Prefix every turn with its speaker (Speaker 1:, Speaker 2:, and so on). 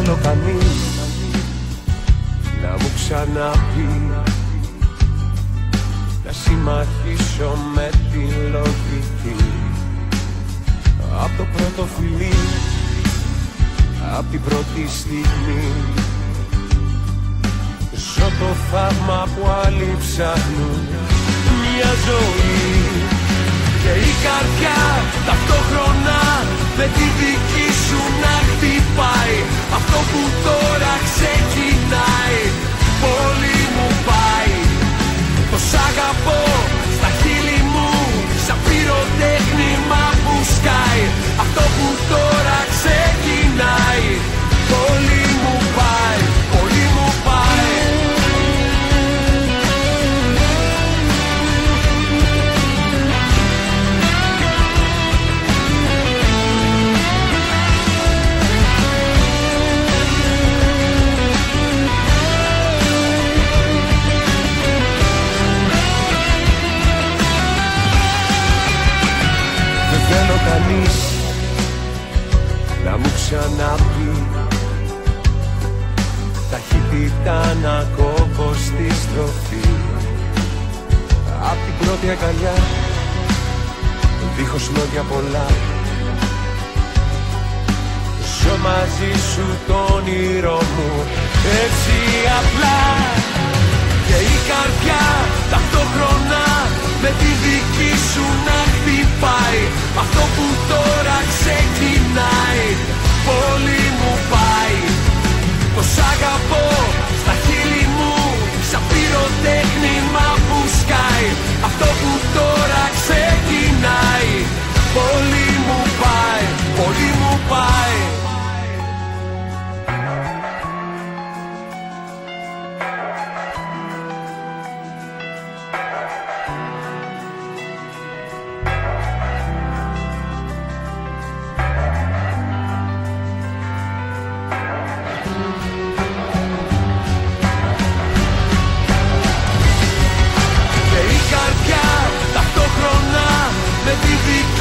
Speaker 1: θέλω κανείς να μου ξαναπεί να συμμαχίσω με τη λογική. Απ' το πρώτο φιλί, απ' την πρώτη στιγμή, ζω το θαύμα που άλλοι ψάχνουν. Μια ζωή και η καρδιά ταυτόχρονα με τη δική σου να χτυπάει. Αυτό που τώρα ξεκινάει πολύ μου πάει. Το σ' αγαπώ στα χείλη μου σαν πυροτέχνημα που σκάει. Αυτό που τώρα ξεκινάει πολύ μου πάει, πολύ μου πάει. Θέλω κανείς να μου ξαναπεί ταχύτητα να κόβω στη στροφή. Απ' την πρώτη αγκαλιά, δίχως λόγια πολλά, ζω μαζί σου το όνειρό μου έτσι απλά. Και η καρδιά ταυτόχρονα με τη δική σου να χτυπάει. Αυτό που τώρα ξεκινάει πολύ μου πάει. Το σ' αγαπώ στα χείλη μου σαν πυροτέχνημα που σκάει. Αυτό που τώρα ξεκινάει πολύ μου πάει, πολύ μου πάει. Με τη δική